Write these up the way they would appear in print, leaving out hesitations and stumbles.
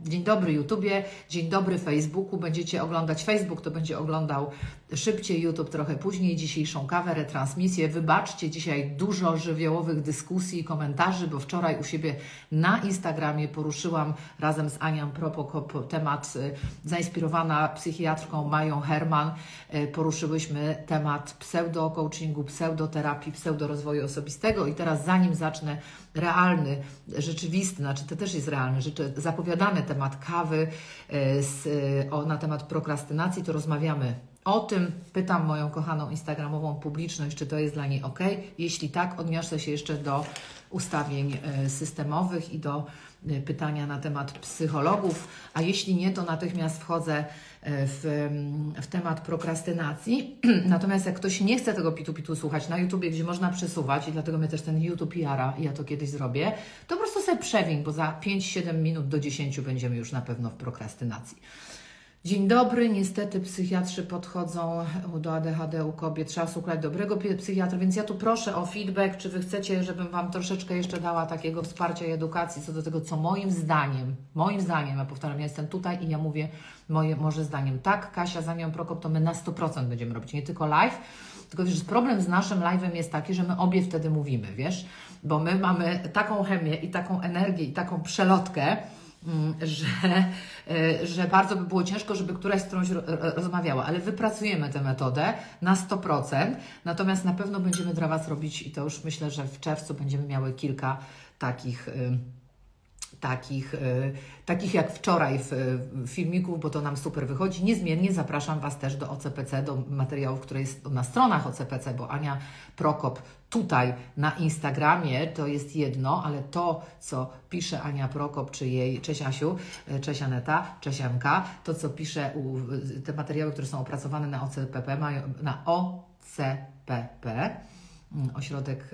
Dzień dobry YouTubie, dzień dobry Facebooku. Będziecie oglądać Facebook, to będzie oglądał szybciej, YouTube trochę później. Dzisiejszą kawę, retransmisję. Wybaczcie, dzisiaj dużo żywiołowych dyskusji i komentarzy, bo wczoraj u siebie na Instagramie poruszyłam razem z Anią Prokop temat zainspirowana psychiatrką Mają Herman. Poruszyłyśmy temat pseudo-coachingu, pseudoterapii, pseudorozwoju osobistego i teraz zanim zacznę realny, rzeczywisty, znaczy to też jest realny, zapowiadany temat kawy na temat prokrastynacji, to rozmawiamy o tym. Pytam moją kochaną instagramową publiczność, czy to jest dla niej ok. Jeśli tak, odniosę się jeszcze do ustawień systemowych i do pytania na temat psychologów, a jeśli nie, to natychmiast wchodzę w temat prokrastynacji. Natomiast jak ktoś nie chce tego pitu-pitu słuchać na YouTubie, gdzie można przesuwać i dlatego mnie też ten YouTube jara i ja to kiedyś zrobię, to po prostu sobie przewiń, bo za 5-7 minut do 10 będziemy już na pewno w prokrastynacji. Dzień dobry, niestety psychiatrzy podchodzą do ADHD u kobiet, trzeba szukać dobrego psychiatra, więc ja tu proszę o feedback, czy Wy chcecie, żebym Wam troszeczkę jeszcze dała takiego wsparcia i edukacji co do tego, co moim zdaniem, ja powtarzam, ja jestem tutaj i ja mówię może zdaniem, tak, Kasia, za nią Prokop, to my na 100% będziemy robić, nie tylko live, tylko wiesz, problem z naszym live'em jest taki, że my obie wtedy mówimy, wiesz, bo my mamy taką chemię i taką energię i taką przelotkę, że bardzo by było ciężko, żeby któraś z którąś rozmawiała, ale wypracujemy tę metodę na 100%, natomiast na pewno będziemy dla Was robić i to już myślę, że w czerwcu będziemy miały kilka takich jak wczoraj w filmików, bo to nam super wychodzi. Niezmiennie zapraszam Was też do OCPC, do materiałów, które jest na stronach OCPC, bo Ania Prokop tutaj na Instagramie to jest jedno, ale to, co pisze Ania Prokop, czy jej, cześć Asiu, cześć Aneta, cześć Anka, to, co pisze, te materiały, które są opracowane na OCPP, mają na OCPP, ośrodek?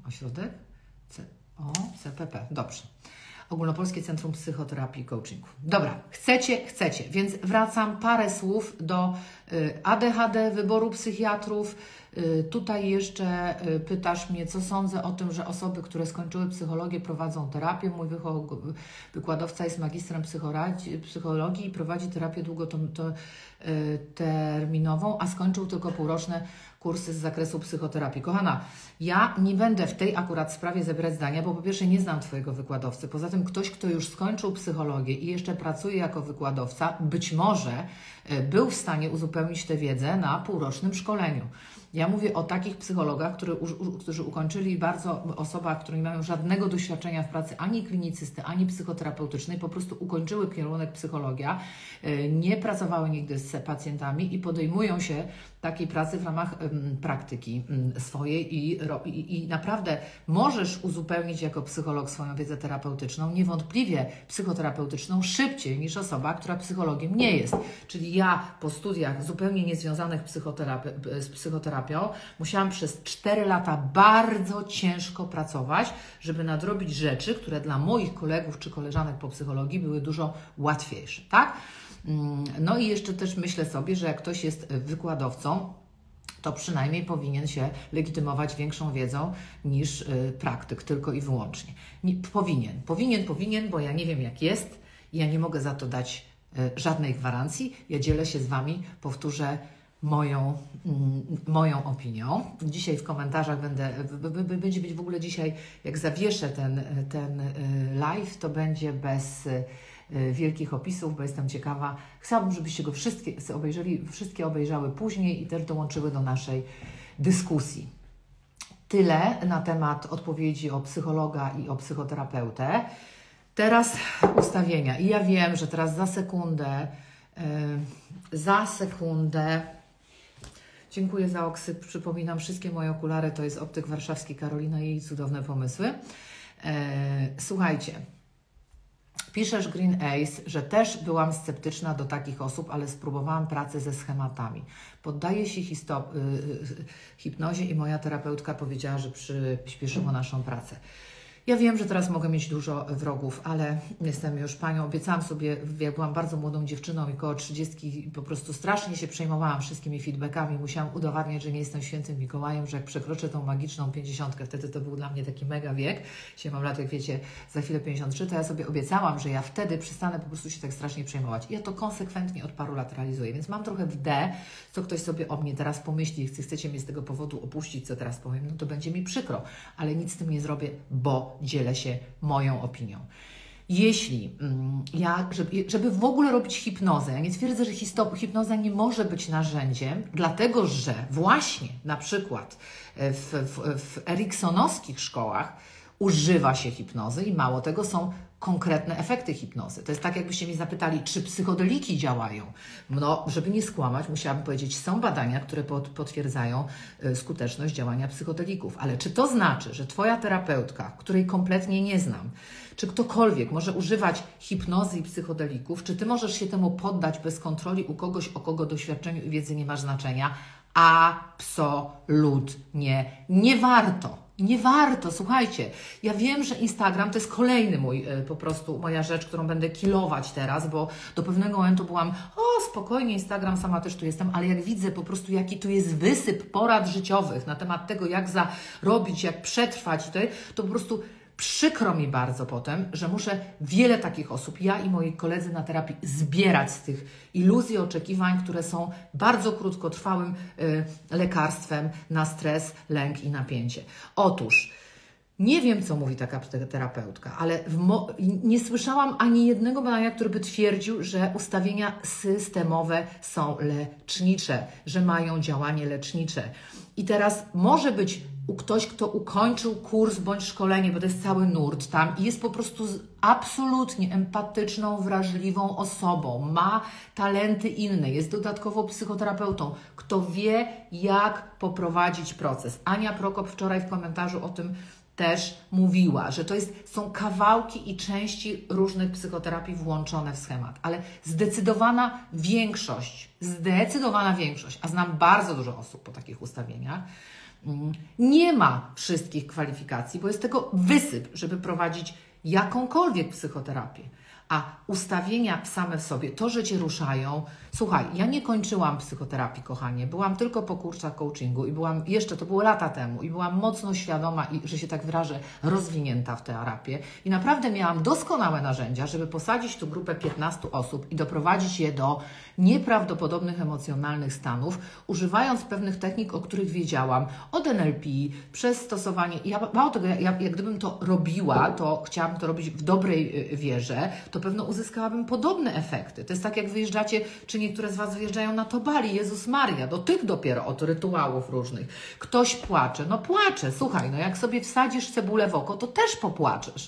CPP, dobrze. Ogólnopolskie Centrum Psychoterapii i Coachingu. Dobra, chcecie, więc wracam parę słów do ADHD, wyboru psychiatrów. Tutaj jeszcze pytasz mnie, co sądzę o tym, że osoby, które skończyły psychologię, prowadzą terapię. Mój wykładowca jest magistrem psychologii i prowadzi terapię długoterminową, a skończył tylko półroczne kursy z zakresu psychoterapii. Kochana, ja nie będę w tej akurat sprawie zabierać zdania, bo po pierwsze nie znam Twojego wykładowcy. Poza tym ktoś, kto już skończył psychologię i jeszcze pracuje jako wykładowca, być może był w stanie uzupełnić tę wiedzę na półrocznym szkoleniu. Ja mówię o takich psychologach, którzy ukończyli osobach, które nie mają żadnego doświadczenia w pracy ani klinicysty, ani psychoterapeutycznej, po prostu ukończyły kierunek psychologia, nie pracowały nigdy z pacjentami i podejmują się takiej pracy w ramach praktyki swojej i naprawdę możesz uzupełnić jako psycholog swoją wiedzę terapeutyczną, niewątpliwie psychoterapeutyczną, szybciej niż osoba, która psychologiem nie jest. Czyli ja po studiach zupełnie niezwiązanych z psychoterapią musiałam przez 4 lata bardzo ciężko pracować, żeby nadrobić rzeczy, które dla moich kolegów czy koleżanek po psychologii były dużo łatwiejsze, tak? No i jeszcze też myślę sobie, że jak ktoś jest wykładowcą, to przynajmniej powinien się legitymować większą wiedzą niż praktyk, tylko i wyłącznie. Powinien, bo ja nie wiem jak jest i ja nie mogę za to dać żadnej gwarancji. Ja dzielę się z Wami, powtórzę, moją opinią. Dzisiaj w komentarzach będzie być w ogóle dzisiaj, jak zawieszę ten live, to będzie bez wielkich opisów, bo jestem ciekawa. Chciałabym, żebyście go wszystkie obejrzały później i też dołączyły do naszej dyskusji. Tyle na temat odpowiedzi o psychologa i o psychoterapeutę. Teraz ustawienia. I ja wiem, że teraz za sekundę. Dziękuję za oksyp. Przypominam, wszystkie moje okulary to jest Optyk Warszawski, Karolina i jej cudowne pomysły. Słuchajcie. Piszesz Green Ace, że też byłam sceptyczna do takich osób, ale spróbowałam pracę ze schematami. Poddaję się hipnozie i moja terapeutka powiedziała, że przyspieszyło naszą pracę. Ja wiem, że teraz mogę mieć dużo wrogów, ale jestem już panią. Obiecałam sobie, jak byłam bardzo młodą dziewczyną i koło 30, po prostu strasznie się przejmowałam wszystkimi feedbackami. Musiałam udowadniać, że nie jestem świętym Mikołajem, że jak przekroczę tą magiczną 50, wtedy to był dla mnie taki mega wiek. Dzisiaj mam lat, jak wiecie, za chwilę 53, to ja sobie obiecałam, że ja wtedy przestanę po prostu się tak strasznie przejmować. I ja to konsekwentnie od paru lat realizuję, więc mam trochę w D, co ktoś sobie o mnie teraz pomyśli, chcecie mnie z tego powodu opuścić, co teraz powiem, no to będzie mi przykro, ale nic z tym nie zrobię, bo dzielę się moją opinią. Jeśli żeby w ogóle robić hipnozę, ja nie twierdzę, że hipnoza nie może być narzędziem, dlatego że właśnie na przykład w eriksonowskich szkołach używa się hipnozy i mało tego, są konkretne efekty hipnozy. To jest tak, jakbyście mnie zapytali, czy psychodeliki działają. No, żeby nie skłamać, musiałabym powiedzieć, są badania, które potwierdzają skuteczność działania psychodelików. Ale czy to znaczy, że Twoja terapeutka, której kompletnie nie znam, czy ktokolwiek może używać hipnozy i psychodelików, czy Ty możesz się temu poddać bez kontroli u kogoś, o kogo doświadczeniu i wiedzy nie ma znaczenia? Absolutnie nie warto. Nie warto, słuchajcie, ja wiem, że Instagram to jest kolejny moja rzecz, którą będę kilować teraz, bo do pewnego momentu byłam, spokojnie Instagram, sama też tu jestem, ale jak widzę po prostu, jaki tu jest wysyp porad życiowych na temat tego, jak zarobić, jak przetrwać, to po prostu przykro mi bardzo potem, że muszę wiele takich osób, ja i moi koledzy na terapii, zbierać z tych iluzji, oczekiwań, które są bardzo krótkotrwałym lekarstwem na stres, lęk i napięcie. Otóż, nie wiem, co mówi taka terapeutka, ale nie słyszałam ani jednego badania, które by twierdził, że ustawienia systemowe są lecznicze, że mają działanie lecznicze. I teraz może być ktoś, kto ukończył kurs bądź szkolenie, bo to jest cały nurt tam i jest po prostu absolutnie empatyczną, wrażliwą osobą, ma talenty inne, jest dodatkowo psychoterapeutą, kto wie, jak poprowadzić proces. Ania Prokop wczoraj w komentarzu o tym też mówiła, że to są kawałki i części różnych psychoterapii włączone w schemat, ale zdecydowana większość, a znam bardzo dużo osób po takich ustawieniach, nie ma wszystkich kwalifikacji, bo jest tego wysyp, żeby prowadzić jakąkolwiek psychoterapię. A ustawienia same w sobie, to, że Cię ruszają... Słuchaj, ja nie kończyłam psychoterapii, kochanie. Byłam tylko po kursach coachingu i byłam, to było lata temu, i byłam mocno świadoma, że się tak wyrażę, rozwinięta w terapię. I naprawdę miałam doskonałe narzędzia, żeby posadzić tu grupę 15 osób i doprowadzić je do nieprawdopodobnych emocjonalnych stanów, używając pewnych technik, o których wiedziałam, od NLP, przez stosowanie... Mało tego, jak gdybym to robiła, to chciałam to robić w dobrej wierze, to pewno uzyskałabym podobne efekty. To jest tak, jak wyjeżdżacie, czy niektóre z Was wyjeżdżają na to Bali, Jezus Maria, do tych dopiero od rytuałów różnych. Ktoś płacze, no płacze, słuchaj, no jak sobie wsadzisz cebulę w oko, to też popłaczesz.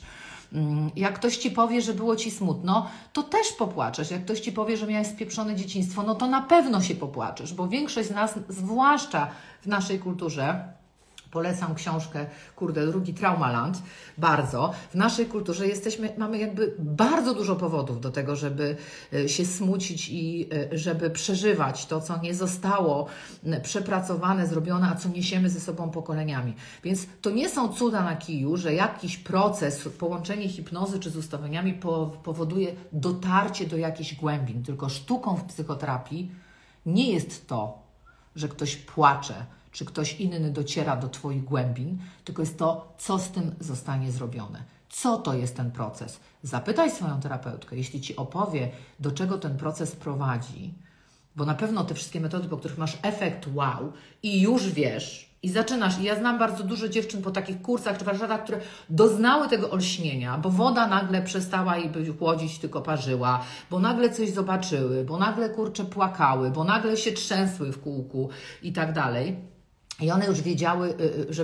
Jak ktoś Ci powie, że było Ci smutno, to też popłaczesz. Jak ktoś Ci powie, że miałeś spieprzone dzieciństwo, no to na pewno się popłaczesz, bo większość z nas, zwłaszcza w naszej kulturze, polecam książkę, drugi Traumaland, bardzo. W naszej kulturze mamy jakby bardzo dużo powodów do tego, żeby się smucić i żeby przeżywać to, co nie zostało przepracowane, zrobione, a co niesiemy ze sobą pokoleniami. Więc to nie są cuda na kiju, że jakiś proces, połączenie hipnozy czy z ustawieniami powoduje dotarcie do jakichś głębin. Tylko sztuką w psychoterapii nie jest to, że ktoś płacze, czy ktoś inny dociera do Twoich głębin, tylko jest to, co z tym zostanie zrobione. Co to jest ten proces? Zapytaj swoją terapeutkę, jeśli Ci opowie, do czego ten proces prowadzi, bo na pewno te wszystkie metody, po których masz efekt wow i już wiesz, i zaczynasz, i ja znam bardzo dużo dziewczyn po takich kursach czy warsztatach, które doznały tego olśnienia, bo woda nagle przestała jej chłodzić, tylko parzyła, bo nagle coś zobaczyły, bo nagle płakały, bo nagle się trzęsły w kółku i tak dalej. I one już wiedziały,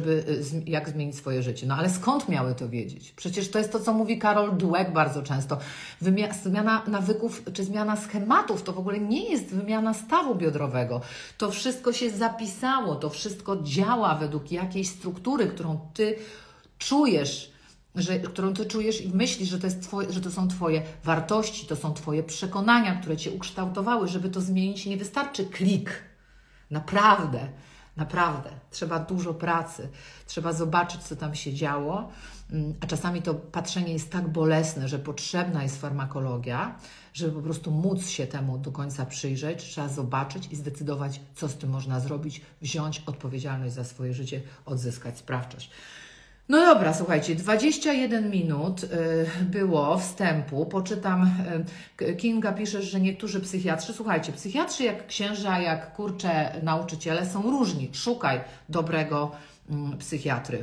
jak zmienić swoje życie. No ale skąd miały to wiedzieć? Przecież to jest to, co mówi Karol Dweck bardzo często. Zmiana nawyków czy zmiana schematów to w ogóle nie jest wymiana stawu biodrowego. To wszystko się zapisało, to wszystko działa według jakiejś struktury, którą Ty czujesz, i myślisz, że to są Twoje wartości, to są Twoje przekonania, które Cię ukształtowały. Żeby to zmienić, nie wystarczy klik. Naprawdę. Naprawdę, trzeba dużo pracy, trzeba zobaczyć, co tam się działo, a czasami to patrzenie jest tak bolesne, że potrzebna jest farmakologia, żeby po prostu móc się temu do końca przyjrzeć, trzeba zobaczyć i zdecydować, co z tym można zrobić, wziąć odpowiedzialność za swoje życie, odzyskać sprawczość. No dobra, słuchajcie, 21 minut było wstępu. Poczytam, Kinga pisze, że niektórzy psychiatrzy, słuchajcie, psychiatrzy jak księża, jak kurcze nauczyciele są różni. Szukaj dobrego psychiatry.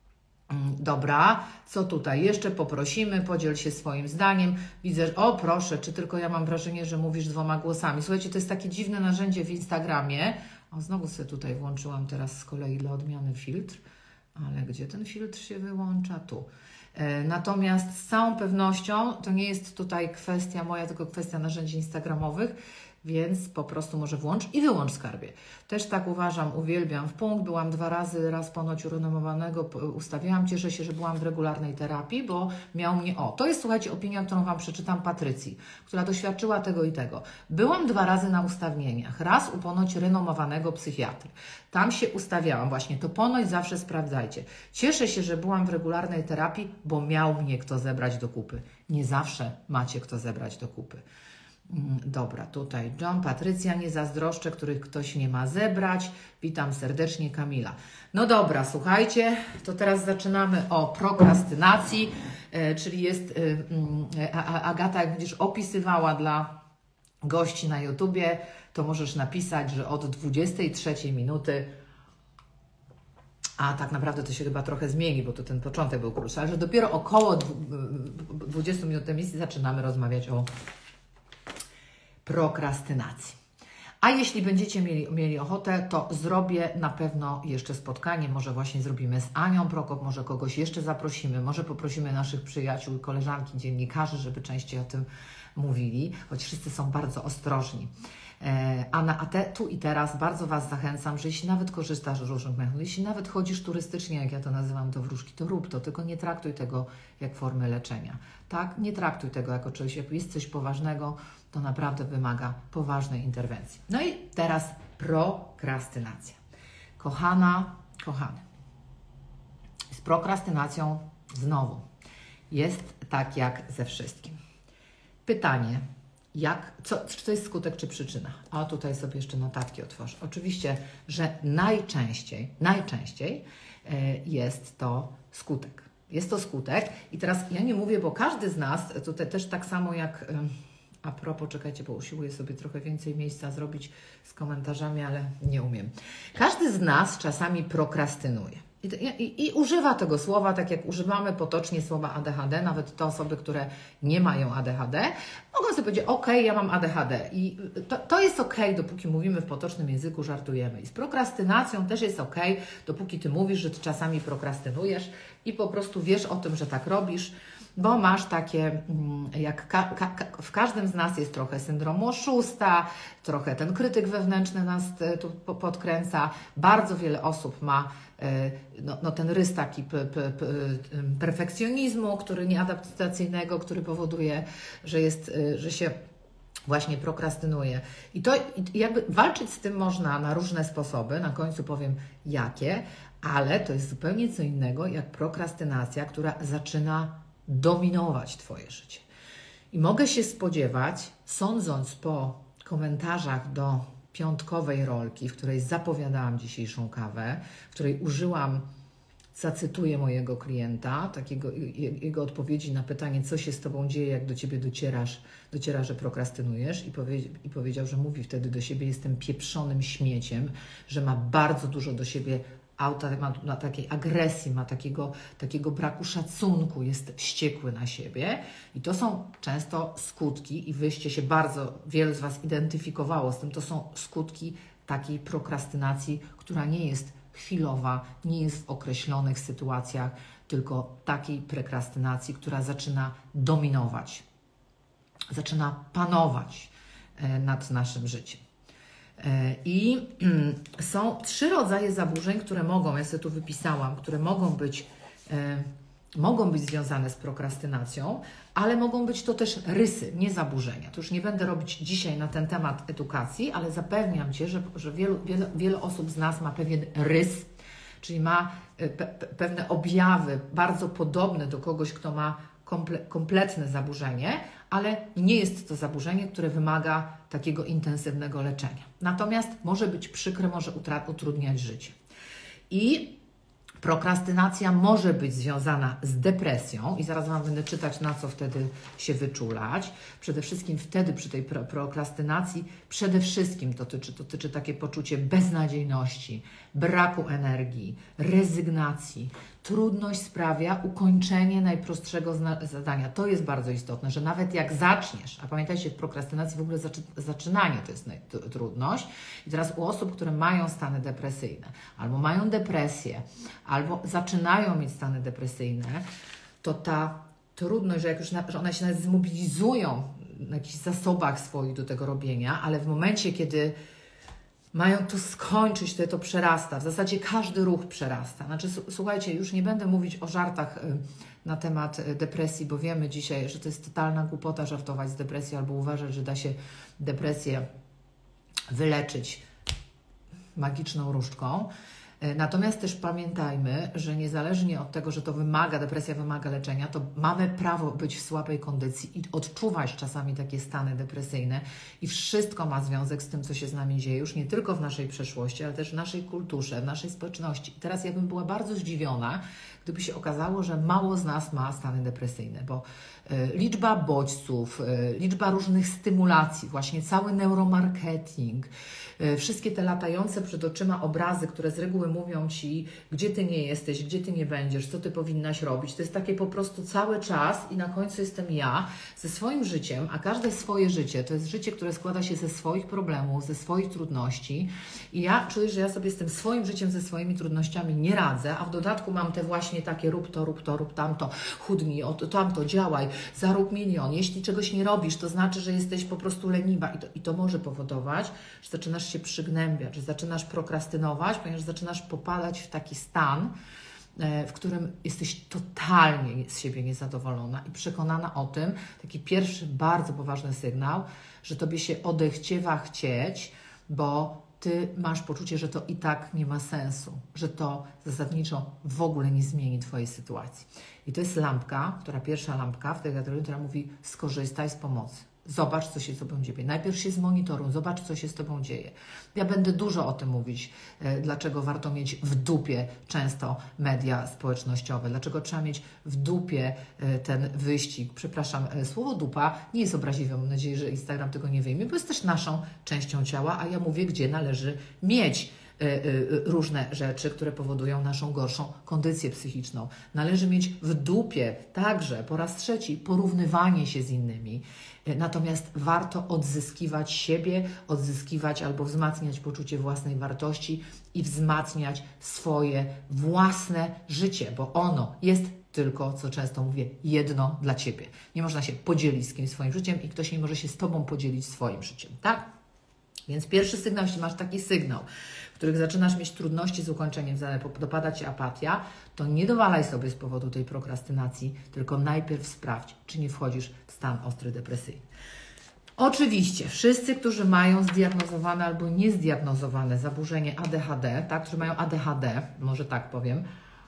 Dobra, co tutaj? Jeszcze poprosimy, podziel się swoim zdaniem. Widzę, że, o proszę, czy tylko ja mam wrażenie, że mówisz 2 głosami. Słuchajcie, to jest takie dziwne narzędzie w Instagramie. O, znowu sobie tutaj włączyłam teraz z kolei dla odmiany filtr. Ale gdzie ten filtr się wyłącza? Tu. Natomiast z całą pewnością to nie jest tutaj kwestia moja, tylko kwestia narzędzi instagramowych, więc po prostu może włącz i wyłącz, skarbie. Też tak uważam, uwielbiam. W punkt byłam 2 razy, raz ponoć u renomowanego ustawiałam. Cieszę się, że byłam w regularnej terapii, bo miał mnie, to jest, słuchajcie, opinia, którą Wam przeczytam, Patrycji, która doświadczyła tego i tego. Byłam 2 razy na ustawieniach, raz u ponoć renomowanego psychiatry. Tam się ustawiałam właśnie, to ponoć zawsze sprawdzajcie. Cieszę się, że byłam w regularnej terapii, bo miał mnie kto zebrać do kupy. Nie zawsze macie kto zebrać do kupy. Dobra, tutaj John, Patrycja, nie zazdroszczę, których ktoś nie ma zebrać. Witam serdecznie, Kamila. No dobra, słuchajcie, to teraz zaczynamy o prokrastynacji, czyli jest Agata, jak będziesz opisywała dla gości na YouTubie, to możesz napisać, że od 23 minuty, a tak naprawdę to się chyba trochę zmieni, bo to ten początek był krótszy, ale że dopiero około 20 minut emisji zaczynamy rozmawiać o prokrastynacji. A jeśli będziecie mieli ochotę, to zrobię na pewno jeszcze spotkanie, może właśnie zrobimy z Anią Prokop, może kogoś jeszcze zaprosimy, może poprosimy naszych przyjaciół, koleżanki, dziennikarzy, żeby częściej o tym mówili, choć wszyscy są bardzo ostrożni. Tu i teraz bardzo Was zachęcam, że jeśli nawet korzystasz z różnych metod, jeśli nawet chodzisz turystycznie, jak ja to nazywam, do wróżki, to rób to, tylko nie traktuj tego jak formę leczenia. Tak? Nie traktuj tego jako czegoś, jak jest coś poważnego, to naprawdę wymaga poważnej interwencji. No i teraz prokrastynacja. Kochana, kochany, z prokrastynacją znowu jest tak jak ze wszystkim. Pytanie, czy to jest skutek, czy przyczyna? A tutaj sobie jeszcze notatki otworzę. Oczywiście, że najczęściej jest to skutek. Jest to skutek i teraz ja nie mówię, bo każdy z nas, tutaj też tak samo jak, a propos, czekajcie, bo usiłuję sobie trochę więcej miejsca zrobić z komentarzami, ale nie umiem. Każdy z nas czasami prokrastynuje. I używa tego słowa, tak jak używamy potocznie słowa ADHD, nawet te osoby, które nie mają ADHD, mogą sobie powiedzieć, ok, ja mam ADHD i to jest ok, dopóki mówimy w potocznym języku, żartujemy. I z prokrastynacją też jest ok, dopóki Ty mówisz, że Ty czasami prokrastynujesz i po prostu wiesz o tym, że tak robisz, bo masz takie, jak w każdym z nas jest trochę syndromu oszusta, trochę ten krytyk wewnętrzny nas tu podkręca. Bardzo wiele osób ma ten rys taki perfekcjonizmu, który nieadaptacyjnego, który powoduje, że się właśnie prokrastynuje. I jakby walczyć z tym można na różne sposoby, na końcu powiem jakie, ale to jest zupełnie co innego jak prokrastynacja, która zaczyna dominować Twoje życie. I mogę się spodziewać, sądząc po komentarzach do piątkowej rolki, w której zapowiadałam dzisiejszą kawę, w której użyłam, zacytuję mojego klienta, jego odpowiedzi na pytanie, co się z Tobą dzieje, jak do Ciebie dociera, że prokrastynujesz i powiedział, że mówi wtedy do siebie, jestem pieprzonym śmieciem, że ma bardzo dużo do siebie ma takiej agresji, ma takiego braku szacunku, jest wściekły na siebie i to są często skutki i wyście się wielu z Was identyfikowało z tym, to są skutki takiej prokrastynacji, która nie jest chwilowa, nie jest w określonych sytuacjach, tylko takiej prokrastynacji, która zaczyna dominować, zaczyna panować nad naszym życiem. I są 3 rodzaje zaburzeń, które mogą, ja sobie tu wypisałam, które mogą być mogą być związane z prokrastynacją, ale mogą być to też rysy, nie zaburzenia. To już nie będę robić dzisiaj na ten temat edukacji, ale zapewniam Cię, że wiele osób z nas ma pewien rys, czyli ma pewne objawy bardzo podobne do kogoś, kto ma kompletne zaburzenie, ale nie jest to zaburzenie, które wymaga takiego intensywnego leczenia. Natomiast może być przykre, może utrudniać życie. I prokrastynacja może być związana z depresją i zaraz Wam będę czytać, na co wtedy się wyczulać. Przede wszystkim wtedy przy tej prokrastynacji przede wszystkim dotyczy takie poczucie beznadziejności, braku energii, rezygnacji. Trudność sprawia ukończenie najprostszego zadania. To jest bardzo istotne, że nawet jak zaczniesz, a pamiętajcie, w prokrastynacji w ogóle zaczynanie to jest trudność. I teraz u osób, które mają stany depresyjne, albo mają depresję, albo zaczynają mieć stany depresyjne, to ta trudność, że one się nawet zmobilizują na jakichś zasobach swoich do tego robienia, ale w momencie, kiedy mają to skończyć, to przerasta. W zasadzie każdy ruch przerasta. Znaczy, słuchajcie, już nie będę mówić o żartach na temat depresji, bo wiemy dzisiaj, że to jest totalna głupota żartować z depresji albo uważać, że da się depresję wyleczyć magiczną różdżką. Natomiast też pamiętajmy, że niezależnie od tego, że depresja wymaga leczenia, to mamy prawo być w słabej kondycji i odczuwać czasami takie stany depresyjne i wszystko ma związek z tym, co się z nami dzieje, już nie tylko w naszej przeszłości, ale też w naszej kulturze, w naszej społeczności. I teraz ja bym była bardzo zdziwiona, gdyby się okazało, że mało z nas ma stany depresyjne, bo liczba bodźców, liczba różnych stymulacji, właśnie cały neuromarketing, wszystkie te latające przed oczyma obrazy, które z reguły mówią Ci, gdzie Ty nie jesteś, gdzie Ty nie będziesz, co Ty powinnaś robić. To jest takie po prostu cały czas i na końcu jestem ja ze swoim życiem, a każde swoje życie to jest życie, które składa się ze swoich problemów, ze swoich trudności i ja czuję, że ja sobie z tym swoim życiem, ze swoimi trudnościami nie radzę, a w dodatku mam te właśnie takie rób tamto, chudnij, tamto, działaj, zarób milion. Jeśli czegoś nie robisz, to znaczy, że jesteś po prostu leniwa i to może powodować, że zaczynasz się przygnębiać, że zaczynasz prokrastynować, ponieważ zaczynasz popadać w taki stan, w którym jesteś totalnie z siebie niezadowolona i przekonana o tym, taki pierwszy bardzo poważny sygnał, że Tobie się odechciewa chcieć, bo Ty masz poczucie, że to i tak nie ma sensu, że to zasadniczo w ogóle nie zmieni Twojej sytuacji. I to jest lampka, pierwsza lampka w tej kategorii, która mówi: skorzystaj z pomocy. Zobacz, co się z Tobą dzieje. Najpierw się zmonitoruj, zobacz, co się z Tobą dzieje. Ja będę dużo o tym mówić, dlaczego warto mieć w dupie często media społecznościowe, dlaczego trzeba mieć w dupie ten wyścig. Przepraszam, słowo dupa nie jest obraźliwe, mam nadzieję, że Instagram tego nie wyjmie, bo jest też naszą częścią ciała, a ja mówię, gdzie należy mieć różne rzeczy, które powodują naszą gorszą kondycję psychiczną. Należy mieć w dupie także, po raz trzeci, porównywanie się z innymi. Natomiast warto odzyskiwać siebie, albo wzmacniać poczucie własnej wartości i wzmacniać swoje własne życie, bo ono jest tylko, co często mówię, jedno dla Ciebie. Nie można się podzielić z kimś swoim życiem i ktoś nie może się z Tobą podzielić swoim życiem, tak? Więc pierwszy sygnał, jeśli masz taki sygnał, w których zaczynasz mieć trudności z ukończeniem zadań, dopada Cię apatia, to nie dowalaj sobie z powodu tej prokrastynacji, tylko najpierw sprawdź, czy nie wchodzisz w stan ostry depresyjny. Oczywiście wszyscy, którzy mają zdiagnozowane albo niezdiagnozowane zaburzenie ADHD, tak, którzy mają ADHD, może tak powiem,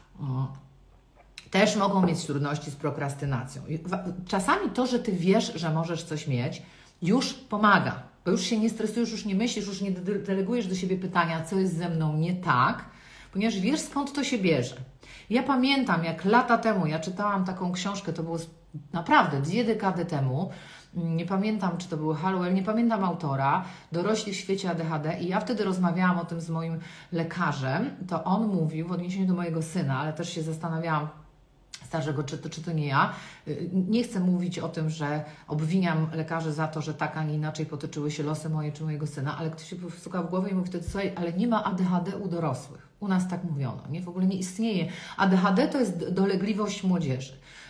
też mogą mieć trudności z prokrastynacją. Czasami to, że Ty wiesz, że możesz coś mieć, już pomaga. Bo już się nie stresujesz, już nie myślisz, już nie delegujesz do siebie pytania, co jest ze mną nie tak, ponieważ wiesz, skąd to się bierze. Ja pamiętam, jak lata temu ja czytałam taką książkę, to było naprawdę 2 dekady temu, nie pamiętam, czy to był Hallowell, nie pamiętam autora, Dorośli w świecie ADHD i ja wtedy rozmawiałam o tym z moim lekarzem, to on mówił w odniesieniu do mojego syna, ale też się zastanawiałam, starszego, czy to nie ja. Nie chcę mówić o tym, że obwiniam lekarzy za to, że tak, a nie inaczej potoczyły się losy moje czy mojego syna, ale ktoś się stuka w głowę i mówi wtedy: słuchaj, ale nie ma ADHD u dorosłych. U nas tak mówiono, nie? W ogóle nie istnieje. ADHD to jest dolegliwość młodzieży.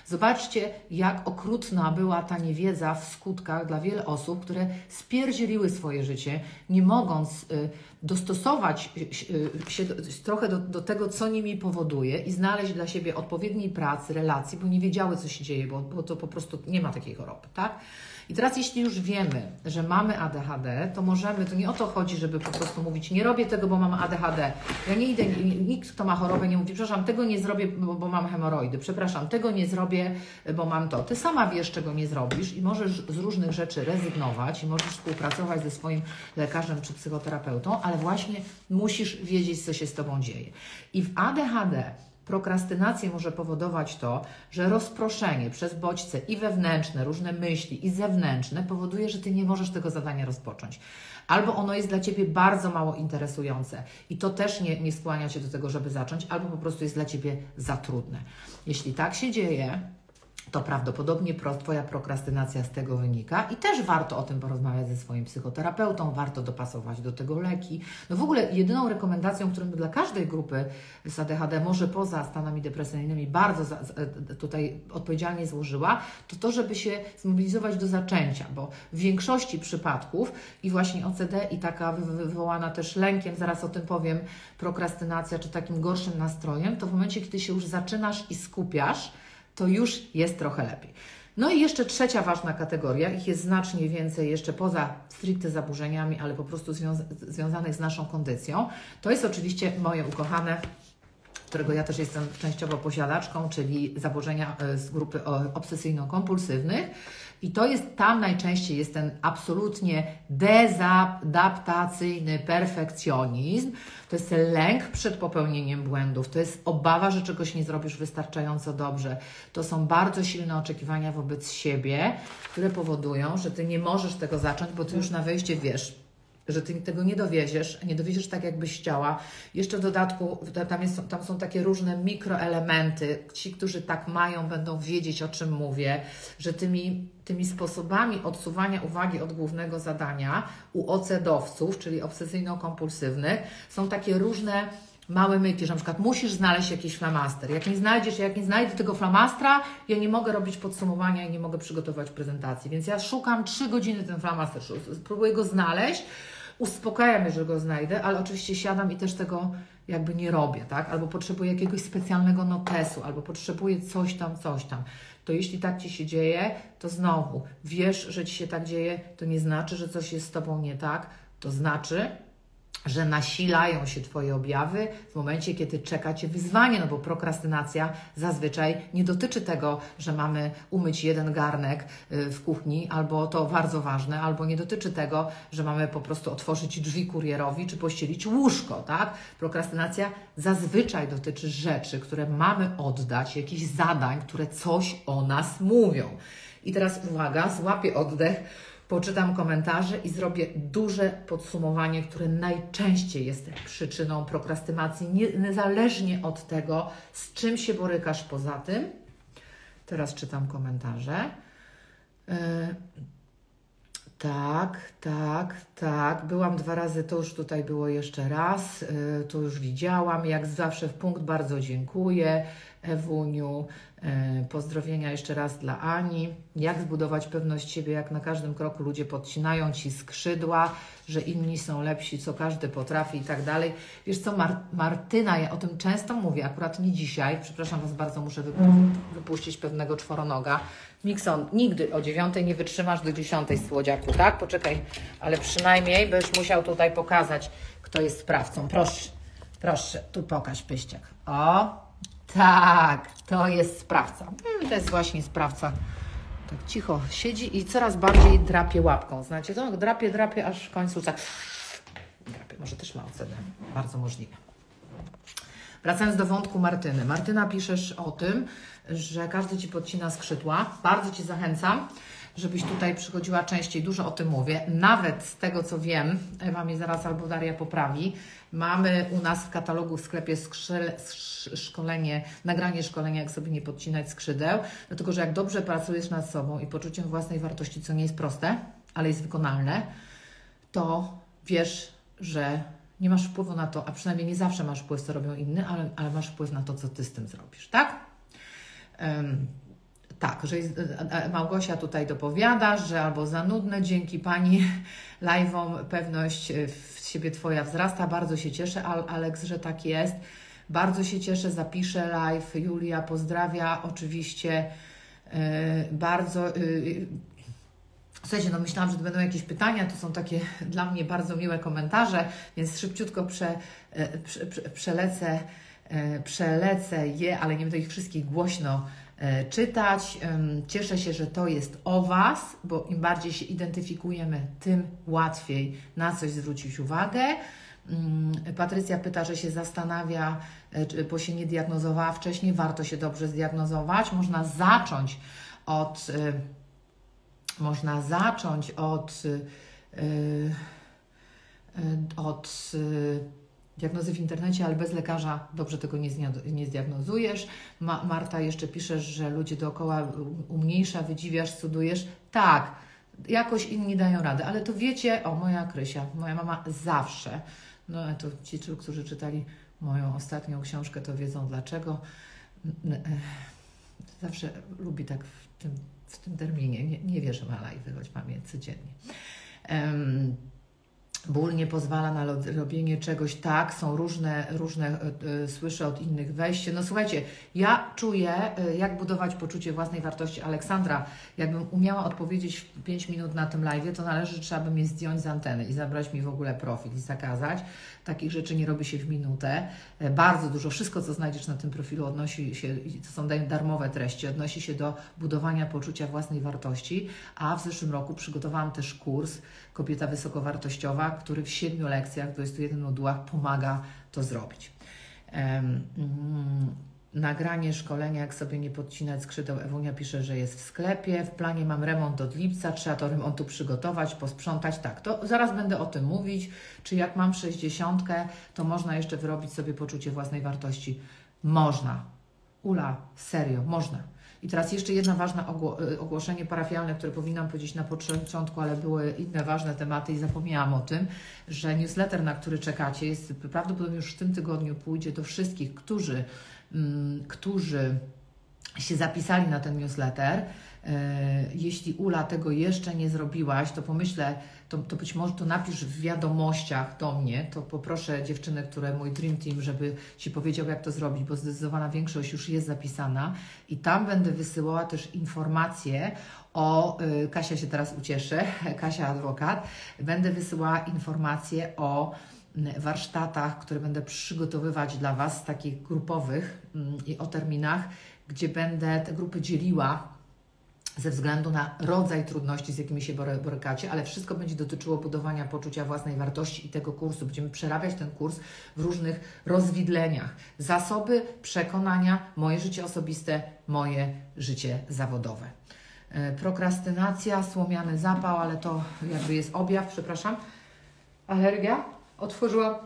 Zobaczcie, jak okrutna była ta niewiedza w skutkach dla wielu osób, które spierdzieliły swoje życie, nie mogąc dostosować się trochę do tego, co nimi powoduje i znaleźć dla siebie odpowiedniej pracy, relacji, bo nie wiedziały, co się dzieje, bo to po prostu nie ma takiej choroby, tak? I teraz jeśli już wiemy, że mamy ADHD, to możemy, to nie o to chodzi, żeby po prostu mówić, nie robię tego, bo mam ADHD. Ja nie idę, nikt, kto ma chorobę, nie mówi, przepraszam, tego nie zrobię, bo mam hemoroidy, przepraszam, tego nie zrobię, bo mam to. Ty sama wiesz, czego nie zrobisz i możesz z różnych rzeczy rezygnować i możesz współpracować ze swoim lekarzem czy psychoterapeutą, ale właśnie musisz wiedzieć, co się z Tobą dzieje. I w ADHD prokrastynację może powodować to, że rozproszenie przez bodźce i wewnętrzne, różne myśli i zewnętrzne powoduje, że Ty nie możesz tego zadania rozpocząć. Albo ono jest dla Ciebie bardzo mało interesujące i to też nie skłania Cię do tego, żeby zacząć, albo po prostu jest dla Ciebie za trudne. Jeśli tak się dzieje, to prawdopodobnie Twoja prokrastynacja z tego wynika i też warto o tym porozmawiać ze swoim psychoterapeutą, warto dopasować do tego leki. No w ogóle jedyną rekomendacją, którą dla każdej grupy z ADHD, może poza stanami depresyjnymi, bardzo tutaj odpowiedzialnie złożyła, to to, żeby się zmobilizować do zaczęcia, bo w większości przypadków i właśnie OCD i taka wywołana też lękiem, zaraz o tym powiem, prokrastynacja czy takim gorszym nastrojem, to w momencie, kiedy się już zaczynasz i skupiasz, to już jest trochę lepiej. No i jeszcze trzecia ważna kategoria, ich jest znacznie więcej jeszcze poza stricte zaburzeniami, ale po prostu związanych z naszą kondycją. To jest oczywiście moje ukochane, którego ja też jestem częściowo posiadaczką, czyli zaburzenia z grupy obsesyjno-kompulsywnych. I to jest, tam najczęściej jest ten absolutnie dezadaptacyjny perfekcjonizm. To jest lęk przed popełnieniem błędów, to jest obawa, że czegoś nie zrobisz wystarczająco dobrze. To są bardzo silne oczekiwania wobec siebie, które powodują, że Ty nie możesz tego zacząć, bo Ty już na wejście wiesz, że Ty tego nie dowieziesz tak, jakbyś chciała. Jeszcze w dodatku tam są takie różne mikroelementy. Ci, którzy tak mają, będą wiedzieć, o czym mówię, że tymi sposobami odsuwania uwagi od głównego zadania u OCD-owców, czyli obsesyjno-kompulsywnych, są takie różne małe myki, że na przykład musisz znaleźć jakiś flamaster. Jak nie znajdę tego flamastra, ja nie mogę robić podsumowania i nie mogę przygotować prezentacji. Więc ja szukam 3 godziny ten flamaster, próbuję go znaleźć, uspokajam mnie, że go znajdę, ale oczywiście siadam i też tego jakby nie robię, tak? Albo potrzebuję jakiegoś specjalnego notesu, albo potrzebuję coś tam. To jeśli tak Ci się dzieje, to znowu wiesz, że Ci się tak dzieje, to nie znaczy, że coś jest z Tobą nie tak, to znaczy, że nasilają się Twoje objawy w momencie, kiedy czeka Cię wyzwanie, no bo prokrastynacja zazwyczaj nie dotyczy tego, że mamy umyć jeden garnek w kuchni, albo to bardzo ważne, albo nie dotyczy tego, że mamy po prostu otworzyć drzwi kurierowi, czy pościelić łóżko, tak? Prokrastynacja zazwyczaj dotyczy rzeczy, które mamy oddać, jakichś zadań, które coś o nas mówią. I teraz uwaga, złapię oddech, poczytam komentarze i zrobię duże podsumowanie, które najczęściej jest przyczyną prokrastynacji, niezależnie od tego, z czym się borykasz poza tym. Teraz czytam komentarze. Tak. Byłam 2 razy, to już tutaj było jeszcze raz. To już widziałam. Jak zawsze w punkt, bardzo dziękuję. Ewuniu, pozdrowienia jeszcze raz dla Ani. Jak zbudować pewność siebie, jak na każdym kroku ludzie podcinają Ci skrzydła, że inni są lepsi, co każdy potrafi i tak dalej. Wiesz co, Martyna, ja o tym często mówię, akurat nie dzisiaj, przepraszam Was bardzo, muszę wypuścić pewnego czworonoga. Mikson, nigdy o 9 nie wytrzymasz do 10, słodziaku, tak? Poczekaj, ale przynajmniej będziesz musiał tutaj pokazać, kto jest sprawcą. Proszę, tu pokaż pyściak. O! Tak, to jest sprawca. To jest właśnie sprawca. Tak cicho siedzi i coraz bardziej drapie łapką. Znacie to? Drapie, aż w końcu tak drapie. Może też ma OCD. Bardzo możliwe. Wracając do wątku Martyny. Martyna, piszesz o tym, że każdy Ci podcina skrzydła. Bardzo Ci zachęcam, żebyś tutaj przychodziła częściej. Dużo o tym mówię. Nawet z tego, co wiem, Ewa mnie zaraz albo Daria poprawi, mamy u nas w katalogu w sklepie nagranie szkolenia, jak sobie nie podcinać skrzydeł, dlatego że jak dobrze pracujesz nad sobą i poczuciem własnej wartości, co nie jest proste, ale jest wykonalne, to wiesz, że nie masz wpływu na to, a przynajmniej nie zawsze masz wpływ, co robią inni, ale masz wpływ na to, co Ty z tym zrobisz, tak? Tak, że Małgosia tutaj dopowiada, że albo za nudne, dzięki Pani live'om pewność w siebie Twoja wzrasta. Bardzo się cieszę, Aleks, że tak jest. Bardzo się cieszę, zapiszę live. Julia pozdrawia, oczywiście. Bardzo... Słuchajcie, no myślałam, że to będą jakieś pytania, to są takie dla mnie bardzo miłe komentarze, więc szybciutko przelecę je, ale nie będę ich wszystkich głośno czytać. Cieszę się, że to jest o Was, bo im bardziej się identyfikujemy, tym łatwiej na coś zwrócić uwagę. Patrycja pyta, że się zastanawia, bo się nie diagnozowała wcześniej. Warto się dobrze zdiagnozować. Można zacząć od diagnozy w internecie, ale bez lekarza dobrze tego nie zdiagnozujesz. Marta jeszcze pisze, że ludzie dookoła umniejsza, wydziwiasz, cudujesz. Tak, jakoś inni dają radę, ale to wiecie, o moja Krysia, moja mama zawsze, no to ci, którzy czytali moją ostatnią książkę, to wiedzą dlaczego. Zawsze lubi tak w tym terminie, nie wierzę na live, choć mam je codziennie. Ból nie pozwala na robienie czegoś, tak, są różne słyszę od innych wejście. No słuchajcie, ja czuję, jak budować poczucie własnej wartości. Aleksandra, jakbym umiała odpowiedzieć w 5 minut na tym live, to trzeba by mnie zdjąć z anteny i zabrać mi w ogóle profil i zakazać. Takich rzeczy nie robi się w minutę. Bardzo dużo, wszystko co znajdziesz na tym profilu odnosi się, to są darmowe treści, odnosi się do budowania poczucia własnej wartości, a w zeszłym roku przygotowałam też kurs Kobieta Wysokowartościowa, który w 7 lekcjach, 21 modułach pomaga to zrobić. Nagranie szkolenia, jak sobie nie podcinać skrzydeł. Ewunia pisze, że jest w sklepie. W planie mam remont od lipca, trzeba do remontu przygotować, posprzątać. Tak, to zaraz będę o tym mówić. Czy jak mam 60, to można jeszcze wyrobić sobie poczucie własnej wartości? Można. Ula, serio, można. I teraz jeszcze jedno ważne ogłoszenie parafialne, które powinnam powiedzieć na początku, ale były inne ważne tematy i zapomniałam o tym, że newsletter, na który czekacie, jest prawdopodobnie już w tym tygodniu pójdzie do wszystkich, którzy się zapisali na ten newsletter. Jeśli Ula tego jeszcze nie zrobiłaś, to pomyślę, to być może to napisz w wiadomościach do mnie, to poproszę dziewczynę, mój Dream Team, żeby Ci powiedział, jak to zrobić, bo zdecydowana większość już jest zapisana i tam będę wysyłała też informacje o, Kasia się teraz ucieszy, Kasia adwokat, będę wysyłała informacje o warsztatach, które będę przygotowywać dla Was, takich grupowych i o terminach, gdzie będę te grupy dzieliła ze względu na rodzaj trudności, z jakimi się borykacie, ale wszystko będzie dotyczyło budowania poczucia własnej wartości i tego kursu. Będziemy przerabiać ten kurs w różnych rozwidleniach. Zasoby, przekonania, moje życie osobiste, moje życie zawodowe. Prokrastynacja, słomiany zapał, ale to jakby jest objaw, przepraszam. Alergia? Otworzyłam.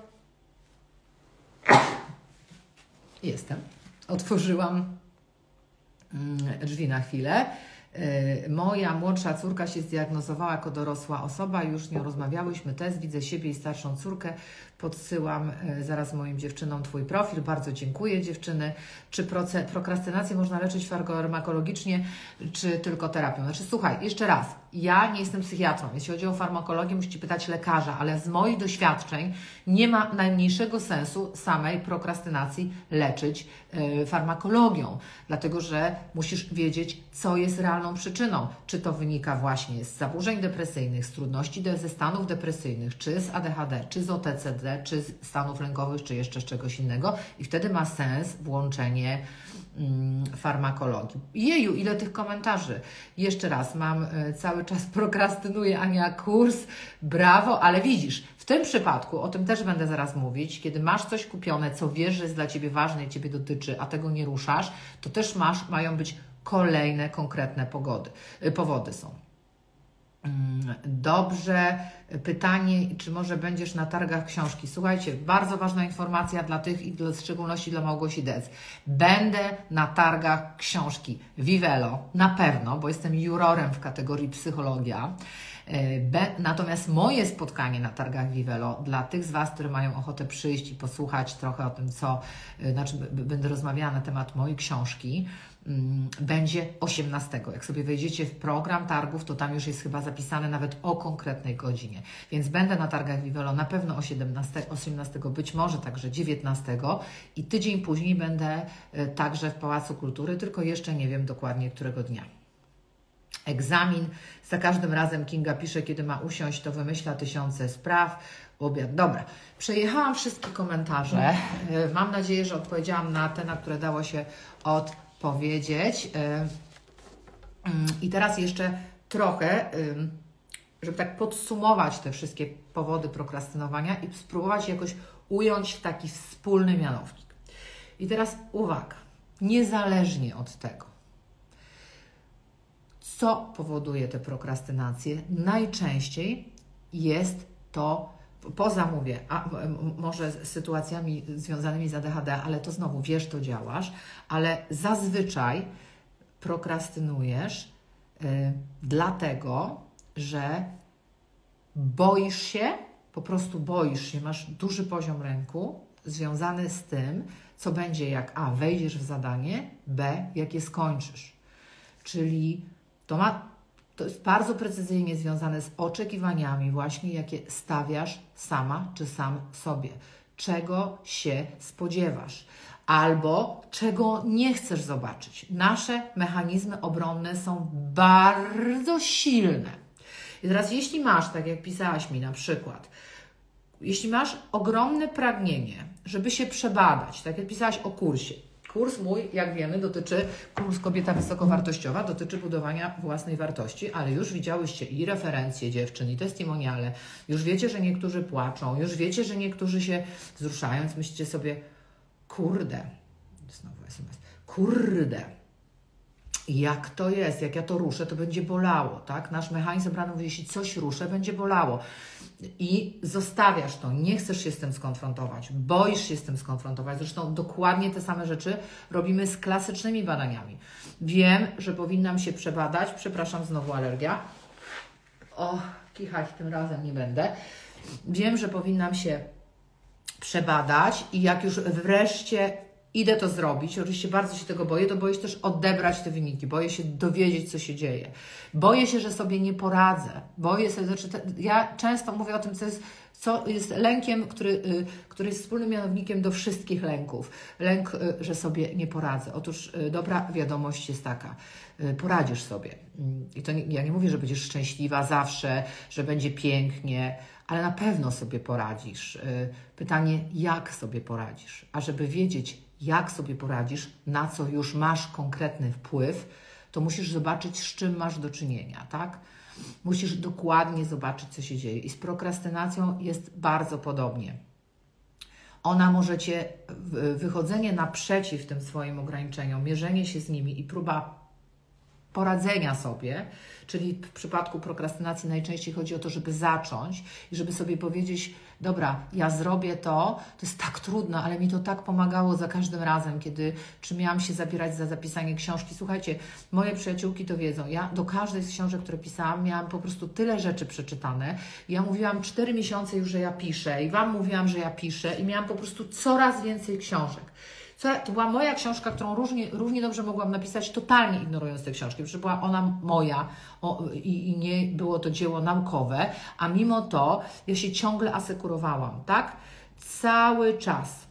Otworzyłam drzwi na chwilę. Moja młodsza córka się zdiagnozowała jako dorosła osoba, już z nią rozmawiałyśmy, test, widzę siebie i starszą córkę, podsyłam zaraz moim dziewczynom Twój profil, bardzo dziękuję dziewczyny. Czy prokrastynację można leczyć farmakologicznie, czy tylko terapią? Znaczy słuchaj, jeszcze raz, ja nie jestem psychiatrą, jeśli chodzi o farmakologię musicie pytać lekarza, ale z moich doświadczeń nie ma najmniejszego sensu samej prokrastynacji leczyć farmakologią, dlatego że musisz wiedzieć, co jest realną przyczyną. Czy to wynika właśnie z zaburzeń depresyjnych, z trudności ze stanów depresyjnych, czy z ADHD, czy z OTCD, czy z stanów lękowych, czy jeszcze z czegoś innego i wtedy ma sens włączenie farmakologii. Jeju, ile tych komentarzy. Jeszcze raz, cały czas prokrastynuję, Ania, kurs, brawo, ale widzisz, w tym przypadku, o tym też będę zaraz mówić, kiedy masz coś kupione, co wiesz, że jest dla Ciebie ważne i Ciebie dotyczy, a tego nie ruszasz, to też mają być kolejne, konkretne powody są. Dobrze. Pytanie, czy może będziesz na targach książki? Słuchajcie, bardzo ważna informacja dla tych i w szczególności dla Małgosi Dec. Będę na targach książki Vivelo, na pewno, bo jestem jurorem w kategorii psychologia. Natomiast moje spotkanie na targach Vivelo, dla tych z Was, które mają ochotę przyjść i posłuchać trochę o tym, będę rozmawiała na temat mojej książki, będzie 18. Jak sobie wejdziecie w program targów, to tam już jest chyba zapisane nawet o konkretnej godzinie. Więc będę na targach Vivelo na pewno o 18, być może także 19 i tydzień później będę także w Pałacu Kultury, tylko jeszcze nie wiem dokładnie którego dnia. Egzamin. Za każdym razem Kinga pisze, kiedy ma usiąść, to wymyśla tysiące spraw. Obiad. Dobra, przejechałam wszystkie komentarze. Mam nadzieję, że odpowiedziałam na te, na które dało się odpowiedzieć. I teraz jeszcze trochę, żeby tak podsumować te wszystkie powody prokrastynowania i spróbować jakoś ująć w taki wspólny mianownik. I teraz uwaga, niezależnie od tego, co powoduje tę prokrastynację, najczęściej jest to, może z sytuacjami związanymi z ADHD, ale to znowu wiesz, to działasz, ale zazwyczaj prokrastynujesz dlatego, że boisz się, po prostu boisz się, masz duży poziom lęku związany z tym, co będzie jak A, wejdziesz w zadanie, B, jak je skończysz. Czyli to jest bardzo precyzyjnie związane z oczekiwaniami właśnie, jakie stawiasz sama czy sam sobie. Czego się spodziewasz albo czego nie chcesz zobaczyć. Nasze mechanizmy obronne są bardzo silne. I teraz jeśli masz, tak jak pisałaś mi na przykład, jeśli masz ogromne pragnienie, żeby się przebadać, tak jak pisałaś o kursie, kurs mój, jak wiemy, kurs Kobieta Wysokowartościowa dotyczy budowania własnej wartości, ale już widziałyście i referencje dziewczyn, i testimoniale, już wiecie, że niektórzy płaczą, już wiecie, że niektórzy się wzruszają, więc myślicie sobie, kurde, znowu SMS, kurde, jak to jest, jak ja to ruszę, to będzie bolało, tak? Nasz mechanizm obrony mówi, jeśli coś ruszę, będzie bolało. I zostawiasz to, nie chcesz się z tym skonfrontować, boisz się z tym skonfrontować. Zresztą dokładnie te same rzeczy robimy z klasycznymi badaniami. Wiem, że powinnam się przebadać, przepraszam, znowu alergia. Kichać tym razem nie będę. Wiem, że powinnam się przebadać i jak już wreszcie idę to zrobić, oczywiście bardzo się tego boję, to boję się też odebrać te wyniki, boję się dowiedzieć, co się dzieje. Boję się, że sobie nie poradzę. Boję się, ja często mówię o tym, co jest lękiem, który jest wspólnym mianownikiem do wszystkich lęków. Lęk, że sobie nie poradzę. Otóż dobra wiadomość jest taka, poradzisz sobie. I to ja nie mówię, że będziesz szczęśliwa zawsze, że będzie pięknie, ale na pewno sobie poradzisz. Pytanie, jak sobie poradzisz? A żeby wiedzieć, jak sobie poradzisz, na co już masz konkretny wpływ, to musisz zobaczyć, z czym masz do czynienia, tak? Musisz dokładnie zobaczyć, co się dzieje. I z prokrastynacją jest bardzo podobnie. Ona może Cię, wychodzenie naprzeciw tym swoim ograniczeniom, mierzenie się z nimi i próba poradzenia sobie, czyli w przypadku prokrastynacji najczęściej chodzi o to, żeby zacząć i żeby sobie powiedzieć, dobra, ja zrobię to jest tak trudno, ale mi to tak pomagało za każdym razem, czy miałam się zabierać za zapisanie książki. Słuchajcie, moje przyjaciółki to wiedzą, ja do każdej z książek, które pisałam, miałam po prostu tyle rzeczy przeczytane. Ja mówiłam 4 miesiące już, że ja piszę i Wam mówiłam, że ja piszę i miałam po prostu coraz więcej książek. To była moja książka, którą równie dobrze mogłam napisać, totalnie ignorując tę książkę, że była ona moja i nie było to dzieło naukowe, a mimo to ja się ciągle asekurowałam, tak? Cały czas.